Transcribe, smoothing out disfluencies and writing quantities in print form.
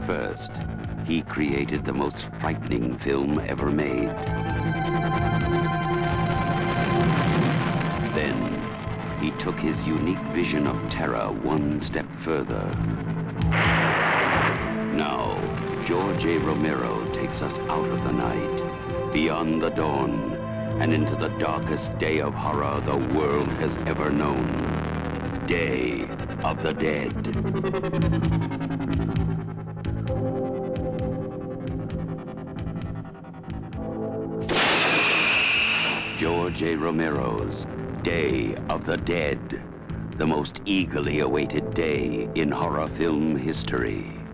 first, he created the most frightening film ever made. Then, he took his unique vision of terror one step further. Now, George A. Romero takes us out of the night, beyond the dawn, and into the darkest day of horror the world has ever known. Day of the Dead. George A. Romero's Day of the Dead, the most eagerly awaited day in horror film history.